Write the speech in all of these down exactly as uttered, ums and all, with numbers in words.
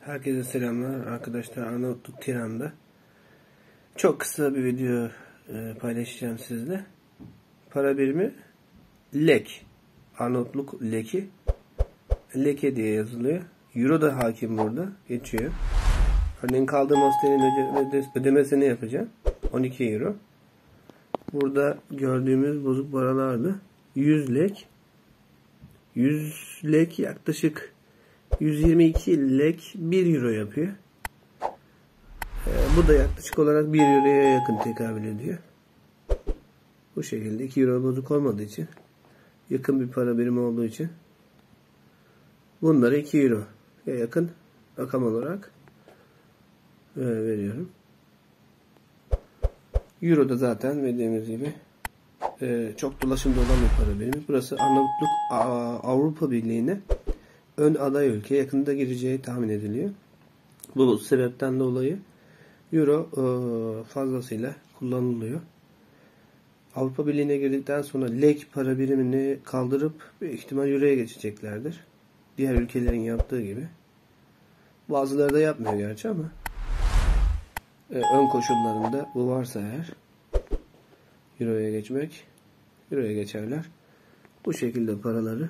Herkese selamlar arkadaşlar. Arnavutluk Tiran'da çok kısa bir video e, paylaşacağım sizle. Para birimi lek. Arnavutluk leki. Leke diye yazılıyor. Euro da hakim burada. Geçiyor. Örneğin kaldığım hostelin ödemesini yapacağım. on iki euro. Burada gördüğümüz bozuk paralardı. yüz lek. yüz lek yaklaşık yüz yirmi iki lek bir euro yapıyor. Ee, bu da yaklaşık olarak bir euroya yakın tekabül ediyor. Bu şekilde iki euro bozuk olmadığı için, yakın bir para birimi olduğu için bunları iki euroya yakın rakam olarak e, veriyorum. Euro da zaten dediğimiz gibi e, çok dolaşımda olan bir para birimi. Burası Arnavutluk Avrupa Birliği'ne ön aday ülke, yakında gireceği tahmin ediliyor. Bu sebepten dolayı Euro e, fazlasıyla kullanılıyor. Avrupa Birliği'ne girdikten sonra lek para birimini kaldırıp büyük ihtimal Euro'ya geçeceklerdir. Diğer ülkelerin yaptığı gibi. Bazıları da yapmıyor gerçi ama e, ön koşullarında bu varsa eğer Euro'ya geçmek, Euro'ya geçerler. Bu şekilde paraları.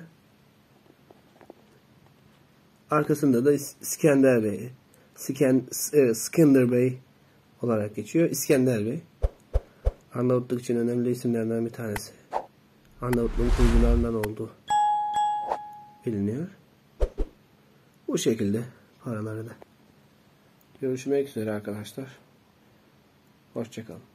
Arkasında da İskender Bey, İskender Bey olarak geçiyor. İskender Bey, Arnavutluk için önemli isimlerden bir tanesi. Arnavutluğun kurucularından olduğu biliniyor. Bu şekilde paraları da. Görüşmek üzere arkadaşlar. Hoşça kalın.